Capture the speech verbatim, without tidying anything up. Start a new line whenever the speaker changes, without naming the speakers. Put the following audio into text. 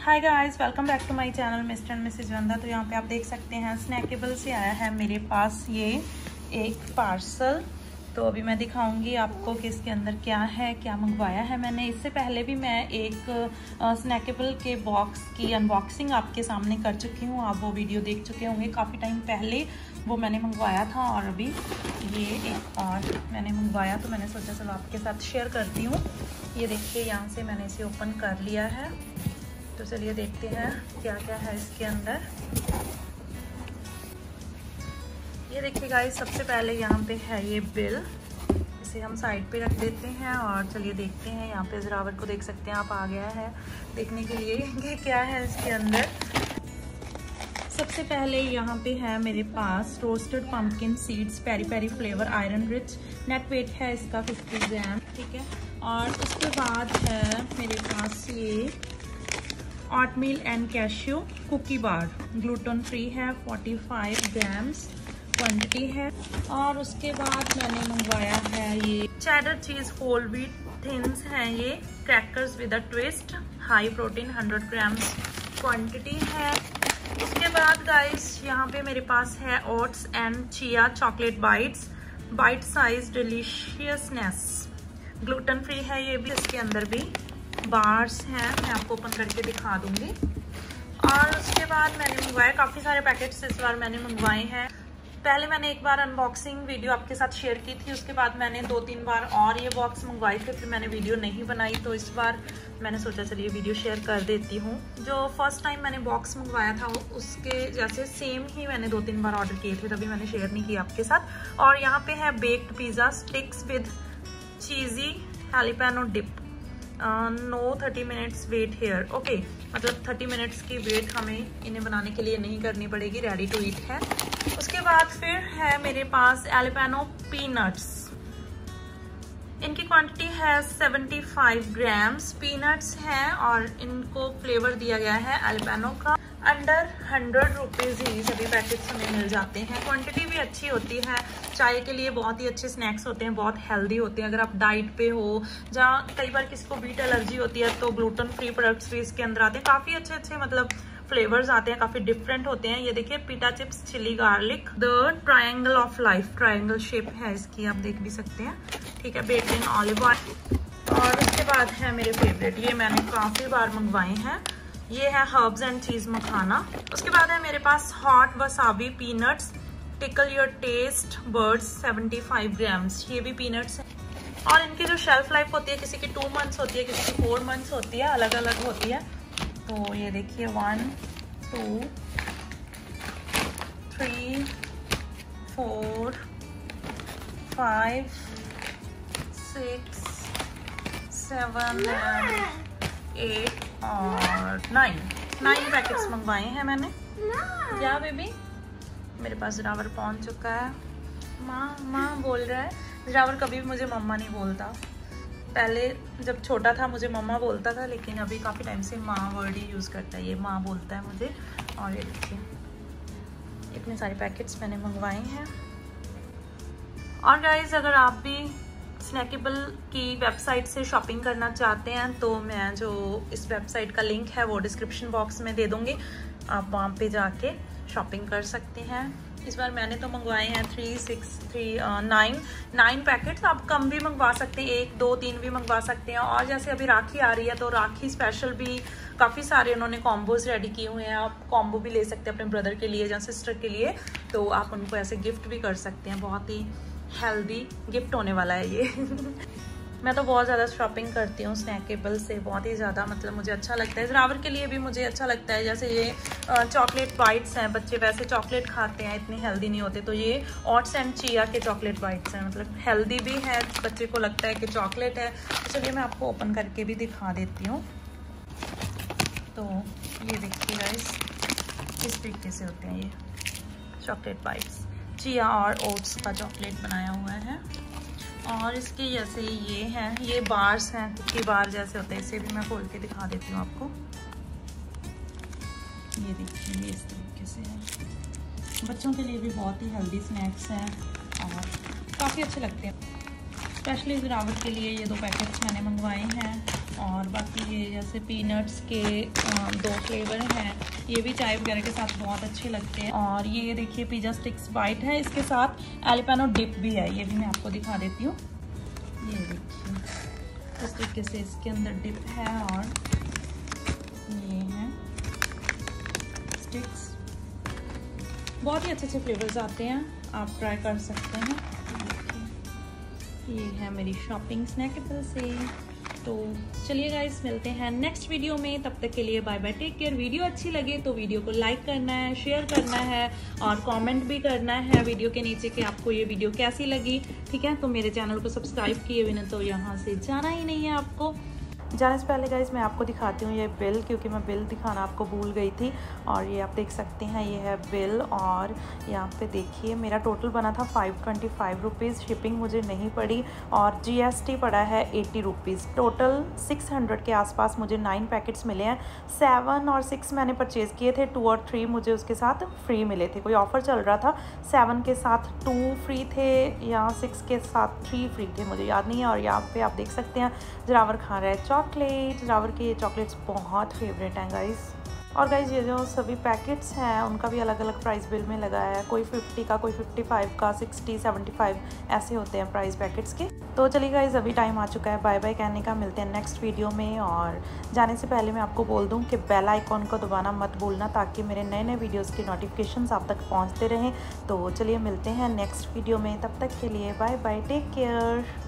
Hi guys, welcome back to my channel mister and missus Vanda. तो यहाँ पे आप देख सकते हैं स्नैकेबल से आया है मेरे पास ये एक पार्सल। तो अभी मैं दिखाऊंगी आपको कि इसके अंदर क्या है, क्या मंगवाया है मैंने। इससे पहले भी मैं एक स्नैकेबल के बॉक्स की अनबॉक्सिंग आपके सामने कर चुकी हूँ। आप वो वीडियो देख चुके होंगे, काफ़ी टाइम पहले वो मैंने मंगवाया था। और अभी ये एक और मैंने मंगवाया, तो मैंने सोचा चलो आपके साथ शेयर करती हूँ। ये देखिए, यहाँ से मैंने इसे ओपन कर लिया है। तो चलिए देखते हैं क्या क्या है इसके अंदर। ये देखिए गाइस, सबसे पहले यहाँ पे है ये बिल। इसे हम साइड पे रख देते हैं और चलिए देखते हैं। यहाँ पे ज़रावर को देख सकते हैं आप, आ गया है देखने के लिए कि क्या है इसके अंदर। सबसे पहले यहाँ पे है मेरे पास roasted pumpkin seeds peri peri flavour iron rich. Net weight है इसका फिफ्टी ग्राम, ठीक है। और उसके बाद है मेरे पास ये oatmeal and cashew cookie bar, gluten free है, पैंतालीस ग्राम्स क्वांटिटी है। और उसके बाद मैंने मंगवाया है ये चेडर चीज होल व्हीट थिन्स हैं, ये crackers with a twist, high protein, hundred grams quantity है। उसके बाद गाइस यहाँ पे मेरे पास है oats and chia chocolate bites, bite size deliciousness, gluten free है ये भी। इसके अंदर भी बार्स हैं, मैं आपको ओपन करके दिखा दूंगी। और उसके बाद मैंने मंगवाया काफ़ी सारे पैकेट्स इस बार मैंने मंगवाए हैं। पहले मैंने एक बार अनबॉक्सिंग वीडियो आपके साथ शेयर की थी, उसके बाद मैंने दो तीन बार और ये बॉक्स मंगवाए थे, फिर मैंने वीडियो नहीं बनाई। तो इस बार मैंने सोचा चलिए वीडियो शेयर कर देती हूँ। जो फर्स्ट टाइम मैंने बॉक्स मंगवाया था उसके जैसे सेम ही मैंने दो तीन बार ऑर्डर किए थे, तभी मैंने शेयर नहीं किया आपके साथ। और यहाँ पे है baked pizza sticks with cheesy jalapeno dip, no thirty minutes wait here. Okay, मतलब थर्टी मिनट्स की वेट हमें इन्हें बनाने के लिए नहीं करनी पड़ेगी, रेडी टू ईट है। उसके बाद फिर है मेरे पास एलिपैनो पीनट्स। इनकी क्वांटिटी है पचहत्तर ग्राम्स पीनट्स हैं और इनको फ्लेवर दिया गया है एलिपैनो का। अंडर हंड्रेड रुपीज़ ही सभी पैकेट्स हमें मिल जाते हैं। क्वांटिटी भी अच्छी होती है, चाय के लिए बहुत ही अच्छे स्नैक्स होते हैं, बहुत हेल्दी होते हैं। अगर आप डाइट पे हो, जहाँ कई बार किसी को व्हीट एलर्जी होती है तो ग्लूटेन फ्री प्रोडक्ट्स भी इसके अंदर आते हैं। काफ़ी अच्छे अच्छे मतलब फ्लेवर्स आते हैं, काफ़ी डिफरेंट होते हैं। ये देखिए, pita chips chilli garlic, the triangle of life, triangle shape है इसकी, आप देख भी सकते हैं, ठीक है। Baked in olive oil. और उसके बाद है मेरे फेवरेट, ये मैंने काफ़ी बार मंगवाए हैं, ये है हर्ब्स एंड चीज मखाना। उसके बाद है मेरे पास hot wasabi peanuts tickle your taste buds, पचहत्तर ग्राम्स, ये भी पीनट्स है। और इनकी जो शेल्फ लाइफ होती है, किसी की टू मंथ्स होती है, किसी की फोर मंथ्स होती है, अलग अलग होती है। तो ये देखिए, one two three four five six seven and eight और नाइन नाइन पैकेट्स मंगवाए हैं मैंने। क्या बेबी, मेरे पास ज़रावर पहुंच चुका है। माँ माँ बोल रहा है। ज़रावर कभी भी मुझे मम्मा नहीं बोलता। पहले जब छोटा था मुझे मम्मा बोलता था, लेकिन अभी काफ़ी टाइम से माँ वर्ड ही यूज़ करता है, ये माँ बोलता है मुझे। और ये देखिए, इतने सारे पैकेट्स मैंने मंगवाए हैं। और गाइज, अगर आप भी स्नैकेबल की वेबसाइट से शॉपिंग करना चाहते हैं तो मैं जो इस वेबसाइट का लिंक है वो डिस्क्रिप्शन बॉक्स में दे दूँगी, आप वहाँ पे जाके शॉपिंग कर सकते हैं। इस बार मैंने तो मंगवाए हैं three six three nine nine packets. आप कम भी मंगवा सकते हैं, एक दो तीन भी मंगवा सकते हैं। और जैसे अभी राखी आ रही है तो राखी स्पेशल भी काफ़ी सारे उन्होंने कॉम्बोज रेडी किए हुए हैं। आप कॉम्बो भी ले सकते हैं अपने ब्रदर के लिए या सिस्टर के लिए, तो आप उनको ऐसे गिफ्ट भी कर सकते हैं। बहुत ही हेल्दी गिफ्ट होने वाला है ये। मैं तो बहुत ज़्यादा शॉपिंग करती हूँ स्नैकेबल से, बहुत ही ज़्यादा, मतलब मुझे अच्छा लगता है। ज़रावर के लिए भी मुझे अच्छा लगता है। जैसे ये चॉकलेट बाइट्स हैं, बच्चे वैसे चॉकलेट खाते हैं, इतनी हेल्दी नहीं होते, तो ये ओट्स एंड चिया के चॉकलेट बाइट्स हैं, मतलब हेल्दी भी है, बच्चे को लगता है कि चॉकलेट है। तो चलिए मैं आपको ओपन करके भी दिखा देती हूँ। तो ये देखिए गाइस, इस तरीके से होते हैं ये चॉकलेट बाइट्स, चिया और ओट्स का चॉकलेट बनाया हुआ है। और इसके जैसे ये हैं, ये बार्स हैं, कुकी बार जैसे होते हैं। इसे भी मैं खोल के दिखा देती हूँ आपको। ये देखिए, ये इस तरीके से है। बच्चों के लिए भी बहुत ही हेल्दी स्नैक्स हैं और काफ़ी अच्छे लगते हैं। स्पेशली ज़रावर के लिए ये दो पैकेट्स मैंने मंगवाए हैं। और बाकी ये जैसे पीनट्स के दो फ्लेवर हैं, ये भी चाय वगैरह के साथ बहुत अच्छे लगते हैं। और ये देखिए पिज़्ज़ा स्टिक्स वाइट है, इसके साथ एलिपेनो डिप भी है, ये भी मैं आपको दिखा देती हूँ। ये देखिए इस तरीके से इसके अंदर डिप है और ये है स्टिक्स। बहुत ही अच्छे अच्छे फ्लेवर्स आते हैं, आप ट्राई कर सकते हैं। ये है मेरी शॉपिंग स्नैकेबल से। तो चलिए गाइस मिलते हैं नेक्स्ट वीडियो में, तब तक के लिए bye bye, take care. Video अच्छी लगे तो वीडियो को लाइक करना है, शेयर करना है और कमेंट भी करना है वीडियो के नीचे कि आपको ये वीडियो कैसी लगी। ठीक है, तो मेरे चैनल को सब्सक्राइब किए बिना तो यहाँ से जाना ही नहीं है आपको। जाने से पहले गाइस मैं आपको दिखाती हूँ ये बिल, क्योंकि मैं बिल दिखाना आपको भूल गई थी। और ये आप देख सकते हैं, ये है बिल। और यहाँ पे देखिए मेरा टोटल बना था five twenty five rupees, shipping मुझे नहीं पड़ी और जीएसटी पड़ा है eighty rupees. Total six hundred के आसपास मुझे नाइन पैकेट्स मिले हैं। सेवन और सिक्स मैंने परचेज़ किए थे, टू और थ्री मुझे उसके साथ फ्री मिले थे, कोई ऑफ़र चल रहा था। सेवन के साथ टू फ्री थे या सिक्स के साथ थ्री फ्री थे, मुझे याद नहीं है। और यहाँ पे आप देख सकते हैं जरावर खा रहा है चॉकलेट। जरावर के ये चॉकलेट्स बहुत फेवरेट हैं गाइस। और गाइस ये जो सभी पैकेट्स हैं उनका भी अलग अलग प्राइस बिल में लगा है, कोई फिफ्टी का, कोई फिफ्टी फाइव का, सिक्सटी, सेवेंटी फाइव ऐसे होते हैं प्राइस पैकेट्स के। तो चलिए गाइस अभी टाइम आ चुका है बाय बाय कहने का, मिलते हैं नेक्स्ट वीडियो में। और जाने से पहले मैं आपको बोल दूं कि बेल आइकॉन को दबाना मत भूलना, ताकि मेरे नए नए वीडियोज़ के नोटिफिकेशंस आप तक पहुँचते रहें। तो चलिए मिलते हैं नेक्स्ट वीडियो में, तब तक के लिए बाय बाय, टेक केयर।